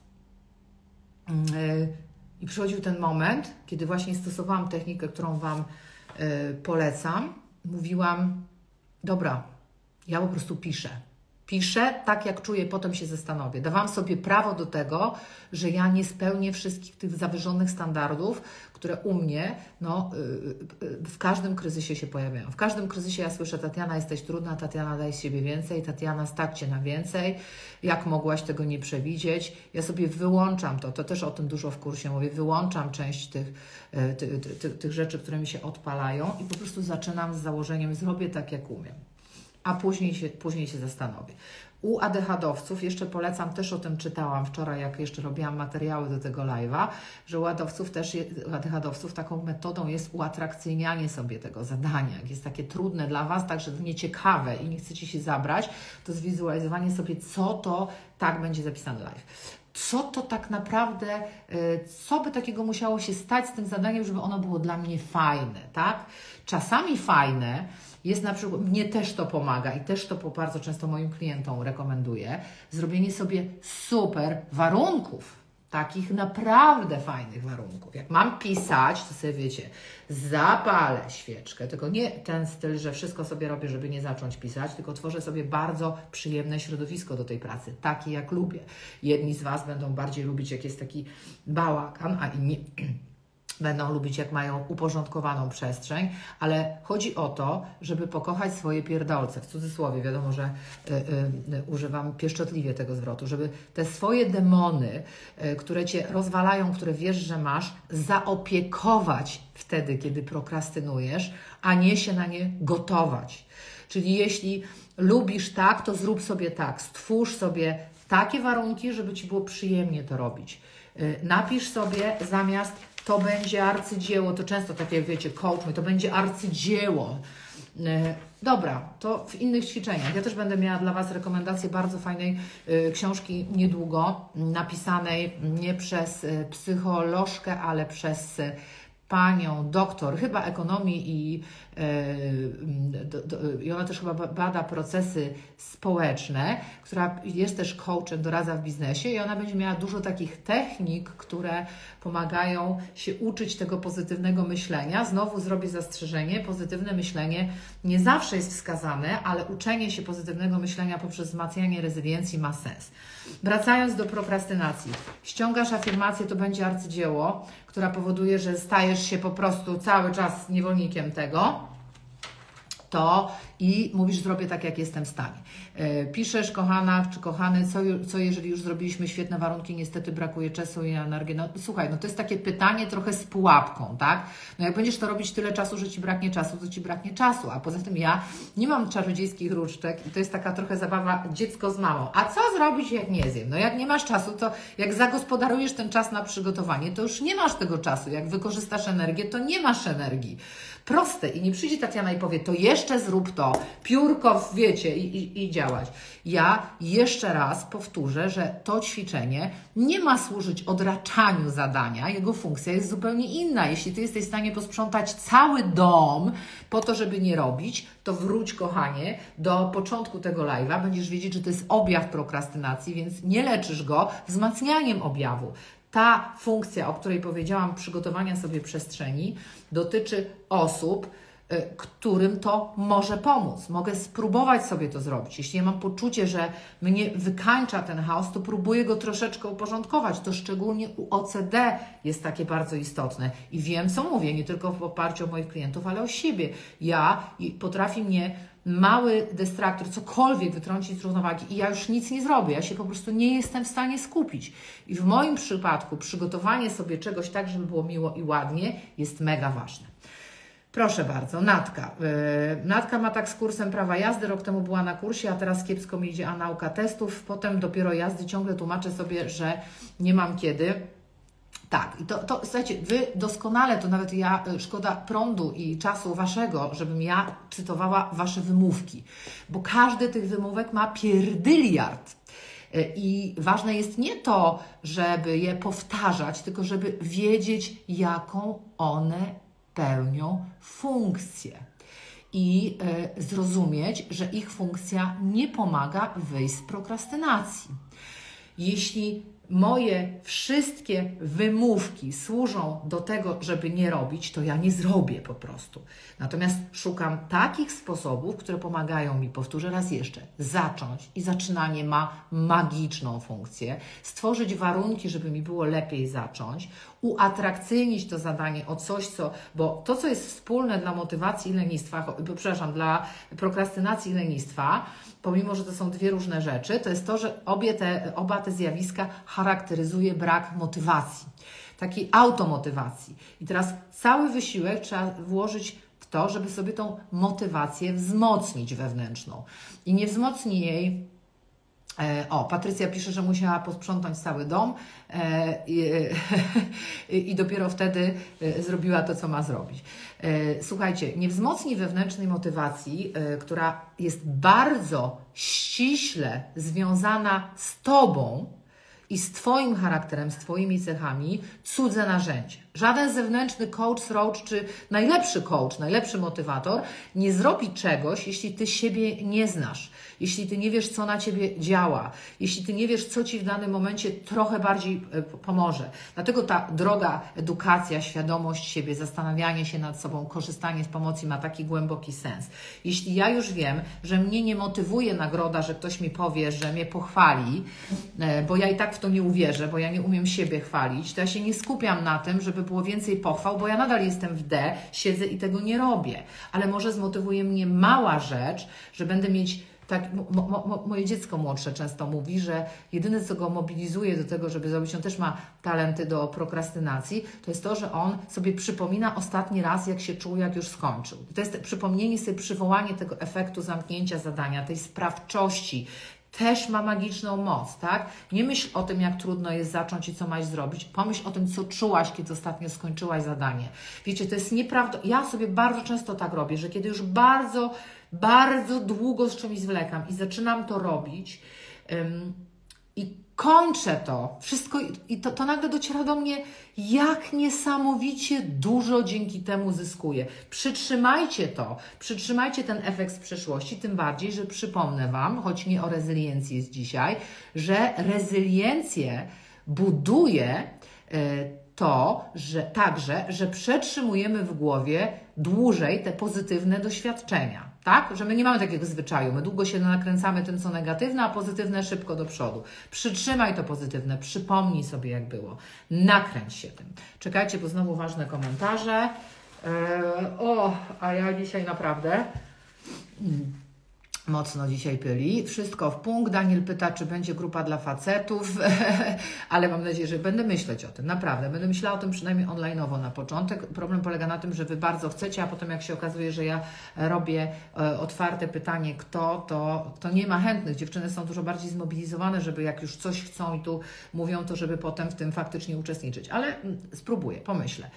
I przychodził ten moment, kiedy właśnie stosowałam technikę, którą Wam polecam. Mówiłam, dobra, ja po prostu piszę. Piszę tak, jak czuję, potem się zastanowię. Dawałam sobie prawo do tego, że ja nie spełnię wszystkich tych zawyżonych standardów, które u mnie w każdym kryzysie się pojawiają. W każdym kryzysie ja słyszę, Tatiana, jesteś trudna, Tatiana, daj z siebie więcej, Tatiana, stać Cię na więcej, jak mogłaś tego nie przewidzieć. Ja sobie wyłączam to też o tym dużo w kursie mówię, wyłączam część tych rzeczy, które mi się odpalają i po prostu zaczynam z założeniem, zrobię tak, jak umiem. a później się zastanowię. U ADHD-owców, jeszcze polecam, też o tym czytałam wczoraj, jak jeszcze robiłam materiały do tego live'a, że u ADHD-owców taką metodą jest uatrakcyjnianie sobie tego zadania. Jak jest takie trudne dla Was, także nieciekawe i nie chcecie się zabrać, to zwizualizowanie sobie, co to tak będzie zapisane live. Co to tak naprawdę, co by takiego musiało się stać z tym zadaniem, żeby ono było dla mnie fajne, tak? Czasami fajne jest na przykład, mnie też to pomaga i też to bardzo często moim klientom rekomenduję, zrobienie sobie super warunków, takich naprawdę fajnych warunków. Jak mam pisać, to sobie wiecie, zapalę świeczkę, tylko nie ten styl, że wszystko sobie robię, żeby nie zacząć pisać, tylko tworzę sobie bardzo przyjemne środowisko do tej pracy, takie jak lubię. Jedni z Was będą bardziej lubić, jak jest taki bałagan, a inni będą lubić, jak mają uporządkowaną przestrzeń, ale chodzi o to, żeby pokochać swoje pierdolce, w cudzysłowie, wiadomo, że używam pieszczotliwie tego zwrotu, żeby te swoje demony, które Cię rozwalają, które wiesz, że masz, zaopiekować wtedy, kiedy prokrastynujesz, a nie się na nie gotować. Czyli jeśli lubisz tak, to zrób sobie tak, stwórz sobie takie warunki, żeby Ci było przyjemnie to robić. Napisz sobie zamiast to będzie arcydzieło, to często takie, wiecie, coach mówi, to będzie arcydzieło. Dobra, to w innych ćwiczeniach. Ja też będę miała dla Was rekomendację bardzo fajnej książki niedługo, napisanej nie przez psycholożkę, ale przez panią doktor, chyba ekonomii i ona też chyba bada procesy społeczne, która jest też coachem, doradza w biznesie i ona będzie miała dużo takich technik, które pomagają się uczyć tego pozytywnego myślenia. Znowu zrobię zastrzeżenie, pozytywne myślenie nie zawsze jest wskazane, ale uczenie się pozytywnego myślenia poprzez wzmacnianie rezyliencji ma sens. Wracając do prokrastynacji, ściągasz afirmację, to będzie arcydzieło, która powoduje, że stajesz się po prostu cały czas niewolnikiem tego, to i mówisz, zrobię tak, jak jestem w stanie. Piszesz, kochana czy kochany, co jeżeli już zrobiliśmy świetne warunki, niestety brakuje czasu i energii. No słuchaj, no to jest takie pytanie trochę z pułapką, tak? No jak będziesz to robić tyle czasu, że Ci braknie czasu, to Ci braknie czasu. A poza tym ja nie mam czarodziejskich różdżek i to jest taka trochę zabawa dziecko z mamą. A co zrobić, jak nie zjem? No jak nie masz czasu, to jak zagospodarujesz ten czas na przygotowanie, to już nie masz tego czasu. Jak wykorzystasz energię, to nie masz energii. Proste i nie przyjdzie Tatiana i powie, to jeszcze zrób to, piórko, wiecie, i działać. Ja jeszcze raz powtórzę, że to ćwiczenie nie ma służyć odraczaniu zadania, jego funkcja jest zupełnie inna. Jeśli Ty jesteś w stanie posprzątać cały dom po to, żeby nie robić, to wróć, kochanie, do początku tego live'a, będziesz wiedzieć, że to jest objaw prokrastynacji, więc nie leczysz go wzmacnianiem objawu. Ta funkcja, o której powiedziałam, przygotowania sobie przestrzeni, dotyczy osób, którym to może pomóc. Mogę spróbować sobie to zrobić. Jeśli ja mam poczucie, że mnie wykańcza ten chaos, to próbuję go troszeczkę uporządkować. To szczególnie u OCD jest takie bardzo istotne. I wiem, co mówię, nie tylko w oparciu o moich klientów, ale o siebie. Potrafi mnie mały dystraktor, cokolwiek wytrącić z równowagi i ja już nic nie zrobię. Ja się po prostu nie jestem w stanie skupić. I w moim przypadku przygotowanie sobie czegoś tak, żeby było miło i ładnie, jest mega ważne. Proszę bardzo, Natka. Natka ma tak z kursem prawa jazdy, rok temu była na kursie, a teraz kiepsko mi idzie, a nauka testów, potem dopiero jazdy, ciągle tłumaczę sobie, że nie mam kiedy. Tak, i to słuchajcie, Wy doskonale, to nawet ja, szkoda prądu i czasu Waszego, żebym ja cytowała Wasze wymówki, bo każdy tych wymówek ma pierdyliard. I ważne jest nie to, żeby je powtarzać, tylko żeby wiedzieć, jaką one pełnią funkcję i zrozumieć, że ich funkcja nie pomaga wyjść z prokrastynacji. Jeśli moje wszystkie wymówki służą do tego, żeby nie robić, to ja nie zrobię po prostu. Natomiast szukam takich sposobów, które pomagają mi, powtórzę raz jeszcze, zacząć i zaczynanie ma magiczną funkcję, stworzyć warunki, żeby mi było lepiej zacząć, uatrakcyjnić to zadanie o coś, bo to, co jest wspólne dla motywacji i lenistwa, dla prokrastynacji i lenistwa, pomimo że to są dwie różne rzeczy, to jest to, że oba te zjawiska charakteryzuje brak motywacji, takiej automotywacji. I teraz cały wysiłek trzeba włożyć w w to, żeby sobie tą motywację wzmocnić wewnętrzną. I nie wzmocni jej... Patrycja pisze, że musiała posprzątać cały dom i dopiero wtedy zrobiła to, co ma zrobić. Słuchajcie, nie wzmocni wewnętrznej motywacji, która jest bardzo ściśle związana z Tobą i z Twoim charakterem, z Twoimi cechami, cudze narzędzie. Żaden zewnętrzny coach, czy najlepszy coach, najlepszy motywator nie zrobi czegoś, jeśli Ty siebie nie znasz, jeśli Ty nie wiesz, co na Ciebie działa, jeśli Ty nie wiesz, co Ci w danym momencie trochę bardziej pomoże. Dlatego ta droga, edukacja, świadomość siebie, zastanawianie się nad sobą, korzystanie z pomocy ma taki głęboki sens. Jeśli ja już wiem, że mnie nie motywuje nagroda, że ktoś mi powie, że mnie pochwali, bo ja i tak w to nie uwierzę, bo ja nie umiem siebie chwalić, to ja się nie skupiam na tym, żeby było więcej pochwał, bo ja nadal jestem w D, siedzę i tego nie robię. Ale może zmotywuje mnie mała rzecz, że będę mieć tak, moje dziecko młodsze często mówi, że jedyne, co go mobilizuje do tego, żeby zrobić, on też ma talenty do prokrastynacji, to jest to, że on sobie przypomina ostatni raz, jak się czuł, jak już skończył. To jest przypomnienie sobie, przywołanie tego efektu zamknięcia zadania, tej sprawczości, też ma magiczną moc, tak? Nie myśl o tym, jak trudno jest zacząć i co masz zrobić. Pomyśl o tym, co czułaś, kiedy ostatnio skończyłaś zadanie. Wiecie, to jest nieprawda. Ja sobie bardzo często tak robię, że kiedy już bardzo, bardzo długo z czymś zwlekam i zaczynam to robić i kończę to wszystko i to nagle dociera do mnie, jak niesamowicie dużo dzięki temu zyskuję. Przytrzymajcie to, przytrzymajcie ten efekt z przeszłości, tym bardziej, że przypomnę Wam, choć nie o rezyliencji jest dzisiaj, że rezyliencję buduje to, że także, że przetrzymujemy w głowie dłużej te pozytywne doświadczenia. Tak? Że my nie mamy takiego zwyczaju. My długo się nakręcamy tym, co negatywne, a pozytywne szybko do przodu. Przytrzymaj to pozytywne, przypomnij sobie, jak było. Nakręć się tym. Czekajcie, bo znowu ważne komentarze. A ja dzisiaj naprawdę mocno dzisiaj pyli. Wszystko w punkt. Daniel pyta, czy będzie grupa dla facetów, ale mam nadzieję, że będę myśleć o tym. Naprawdę. Będę myślała o tym przynajmniej online'owo na początek. Problem polega na tym, że Wy bardzo chcecie, a potem jak się okazuje, że ja robię otwarte pytanie, kto, to nie ma chętnych. Dziewczyny są dużo bardziej zmobilizowane, żeby jak już coś chcą i tu mówią, to żeby potem w tym faktycznie uczestniczyć. Ale spróbuję, pomyślę.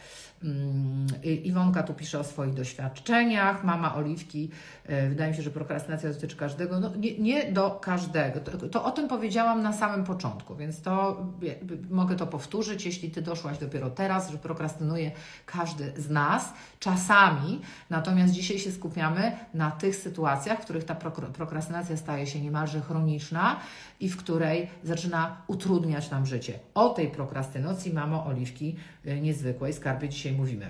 Iwonka tu pisze o swoich doświadczeniach. Mama Oliwki, wydaje mi się, że prokrastynacja dotyczy każdego. No, nie do każdego. To o tym powiedziałam na samym początku, więc to mogę to powtórzyć, jeśli Ty doszłaś dopiero teraz, że prokrastynuje każdy z nas czasami, natomiast dzisiaj się skupiamy na tych sytuacjach, w których ta prokrastynacja staje się niemalże chroniczna i w której zaczyna utrudniać nam życie. O tej prokrastynacji, mamo Oliwki niezwykłej, skarbie, dzisiaj mówimy.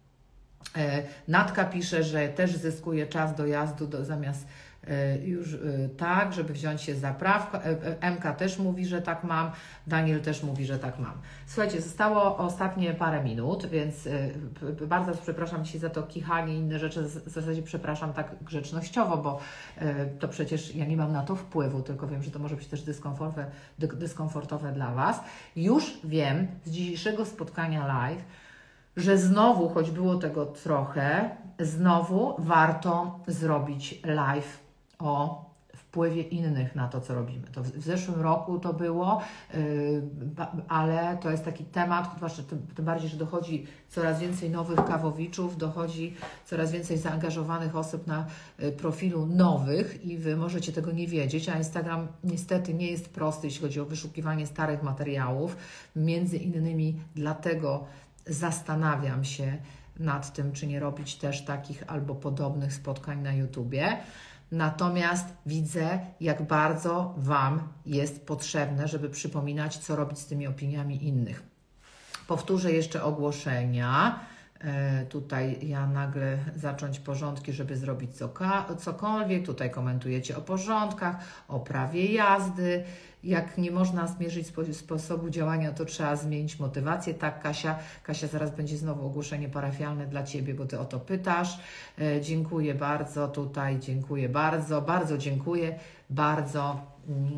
Natka pisze, że też zyskuje czas dojazdu zamiast już tak, żeby wziąć się za prawko. MK też mówi, że tak mam. Daniel też mówi, że tak mam. Słuchajcie, zostało ostatnie parę minut, więc bardzo przepraszam dzisiaj za to kichanie i inne rzeczy. W zasadzie przepraszam tak grzecznościowo, bo to przecież ja nie mam na to wpływu, tylko wiem, że to może być też dyskomfortowe dla Was. Już wiem z dzisiejszego spotkania live, że znowu, choć było tego trochę, znowu warto zrobić live o wpływie innych na to, co robimy. To w zeszłym roku to było, ale to jest taki temat, zwłaszcza tym bardziej, że dochodzi coraz więcej nowych kawowiczów, dochodzi coraz więcej zaangażowanych osób na profilu nowych i Wy możecie tego nie wiedzieć, a Instagram niestety nie jest prosty, jeśli chodzi o wyszukiwanie starych materiałów. Między innymi dlatego zastanawiam się nad tym, czy nie robić też takich albo podobnych spotkań na YouTubie. Natomiast widzę, jak bardzo Wam jest potrzebne, żeby przypominać, co robić z tymi opiniami innych. Powtórzę jeszcze ogłoszenia. Tutaj ja nagle zacząć porządki, żeby zrobić cokolwiek. Tutaj komentujecie o porządkach, o prawie jazdy. Jak nie można zmierzyć sposobu działania, to trzeba zmienić motywację. Tak, Kasia. Kasia, zaraz będzie znowu ogłoszenie parafialne dla Ciebie, bo Ty o to pytasz. Dziękuję bardzo tutaj, dziękuję bardzo, bardzo dziękuję, bardzo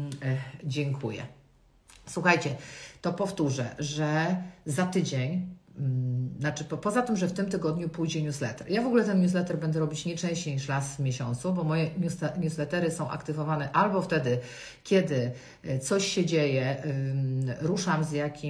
dziękuję. Słuchajcie, to powtórzę, że za tydzień Znaczy, poza tym, że w tym tygodniu pójdzie newsletter. Ja w ogóle ten newsletter będę robić nie częściej niż raz w miesiącu, bo moje newslettery są aktywowane albo wtedy, kiedy coś się dzieje, ruszam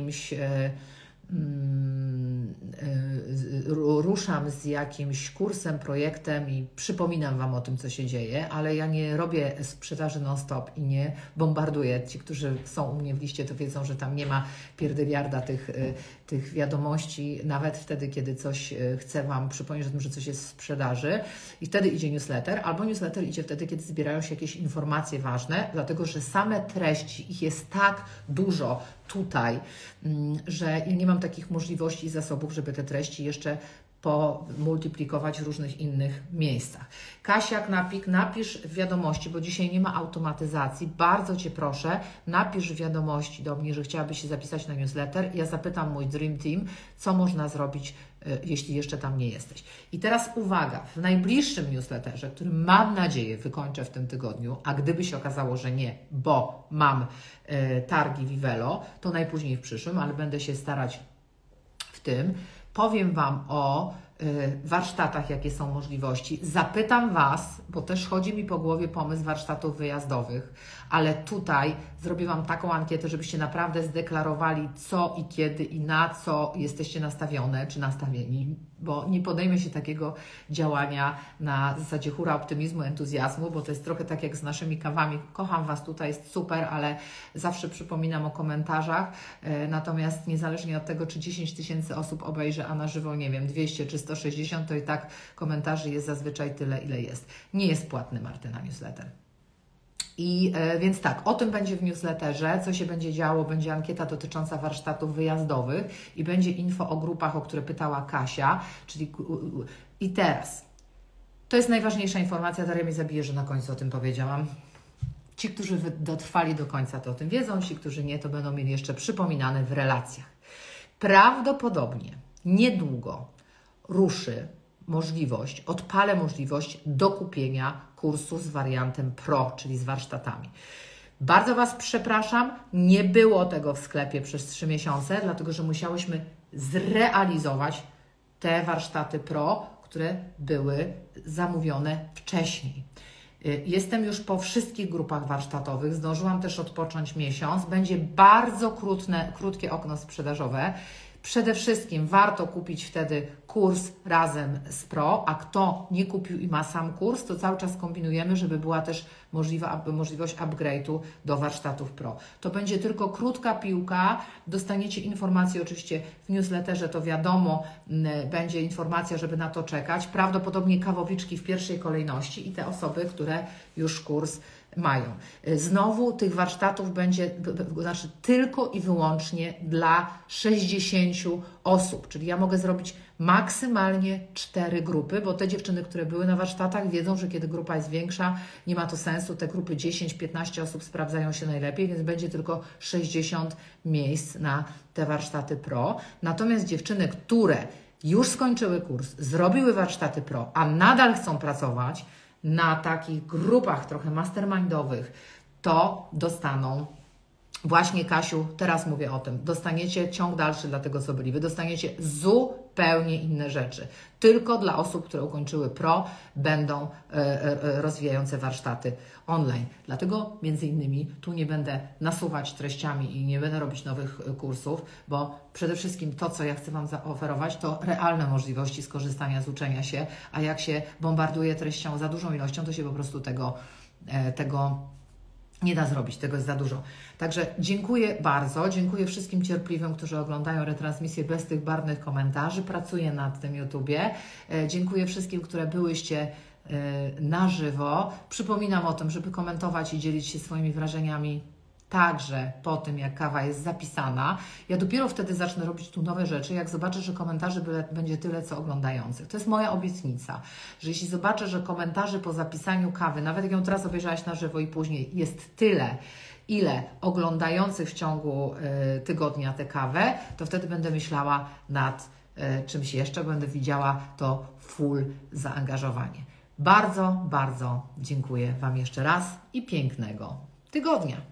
z jakimś kursem, projektem i przypominam Wam o tym, co się dzieje, ale ja nie robię sprzedaży non-stop i nie bombarduję. Ci, którzy są u mnie w liście, to wiedzą, że tam nie ma pierdyliarda tych wiadomości, nawet wtedy, kiedy coś chcę Wam przypomnieć o tym, że coś jest w sprzedaży i wtedy idzie newsletter, albo newsletter idzie wtedy, kiedy zbierają się jakieś informacje ważne, dlatego, że same treści, ich jest tak dużo tutaj, że ja nie mam takich możliwości i zasobów, żeby te treści jeszcze pomultiplikować w różnych innych miejscach. Kasia Knapik, napisz w wiadomości, bo dzisiaj nie ma automatyzacji, bardzo Cię proszę, napisz w wiadomości do mnie, że chciałabyś się zapisać na newsletter. Ja zapytam mój Dream Team, co można zrobić, jeśli jeszcze tam nie jesteś. I teraz uwaga, w najbliższym newsletterze, który mam nadzieję wykończę w tym tygodniu, a gdyby się okazało, że nie, bo mam targi Vivelo, to najpóźniej w przyszłym, ale będę się starać w tym. Powiem Wam o warsztatach, jakie są możliwości. Zapytam Was, bo też chodzi mi po głowie pomysł warsztatów wyjazdowych, ale tutaj zrobię Wam taką ankietę, żebyście naprawdę zdeklarowali, co i kiedy i na co jesteście nastawione czy nastawieni, bo nie podejmę się takiego działania na zasadzie hura optymizmu, entuzjazmu, bo to jest trochę tak jak z naszymi kawami. Kocham Was, tutaj jest super, ale zawsze przypominam o komentarzach, natomiast niezależnie od tego, czy 10 000 osób obejrzy, a na żywo, nie wiem, 200 czy 160, to i tak komentarzy jest zazwyczaj tyle, ile jest. Nie jest płatny, Martyna, newsletter. I więc tak, o tym będzie w newsletterze, co się będzie działo, będzie ankieta dotycząca warsztatów wyjazdowych i będzie info o grupach, o które pytała Kasia, czyli i teraz, to jest najważniejsza informacja, Daria mnie zabije, że na końcu o tym powiedziałam. Ci, którzy dotrwali do końca, to o tym wiedzą, ci, którzy nie, to będą mieli jeszcze przypominane w relacjach. Prawdopodobnie niedługo odpalę możliwość dokupienia kursu z wariantem Pro, czyli z warsztatami. Bardzo Was przepraszam, nie było tego w sklepie przez 3 miesiące, dlatego że musiałyśmy zrealizować te warsztaty Pro, które były zamówione wcześniej. Jestem już po wszystkich grupach warsztatowych, zdążyłam też odpocząć miesiąc. Będzie bardzo krótkie okno sprzedażowe. Przede wszystkim warto kupić wtedy kurs razem z Pro, a kto nie kupił i ma sam kurs, to cały czas kombinujemy, żeby była też możliwość upgrade'u do warsztatów Pro. To będzie tylko krótka piłka, dostaniecie informacje oczywiście w newsletterze, to wiadomo, będzie informacja, żeby na to czekać. Prawdopodobnie kawowiczki w pierwszej kolejności i te osoby, które już kurs mają. Znowu tych warsztatów będzie, znaczy tylko i wyłącznie dla 60 osób, czyli ja mogę zrobić maksymalnie 4 grupy, bo te dziewczyny, które były na warsztatach, wiedzą, że kiedy grupa jest większa, nie ma to sensu, te grupy 10-15 osób sprawdzają się najlepiej, więc będzie tylko 60 miejsc na te warsztaty Pro. Natomiast dziewczyny, które już skończyły kurs, zrobiły warsztaty Pro, a nadal chcą pracować na takich grupach trochę mastermindowych, to dostaną, właśnie Kasiu, teraz mówię o tym, dostaniecie ciąg dalszy dla tego, co byli. Wy dostaniecie zupełnie inne rzeczy. Tylko dla osób, które ukończyły Pro, będą rozwijające warsztaty online. Dlatego między innymi tu nie będę nasuwać treściami i nie będę robić nowych kursów, bo przede wszystkim to, co ja chcę Wam zaoferować, to realne możliwości skorzystania z uczenia się, a jak się bombarduje treścią za dużą ilością, to się po prostu tego nie da zrobić, tego jest za dużo. Także dziękuję bardzo, dziękuję wszystkim cierpliwym, którzy oglądają retransmisję bez tych barwnych komentarzy. Pracuję nad tym YouTubie. Dziękuję wszystkim, które byłyście na żywo. Przypominam o tym, żeby komentować i dzielić się swoimi wrażeniami także po tym, jak kawa jest zapisana. Ja dopiero wtedy zacznę robić tu nowe rzeczy, jak zobaczę, że komentarzy będzie tyle, co oglądających. To jest moja obietnica, że jeśli zobaczę, że komentarzy po zapisaniu kawy, nawet jak ją teraz obejrzałaś na żywo i później, jest tyle, ile oglądających w ciągu tygodnia tę kawę, to wtedy będę myślała nad czymś jeszcze, będę widziała to full zaangażowanie. Bardzo, bardzo dziękuję Wam jeszcze raz i pięknego tygodnia.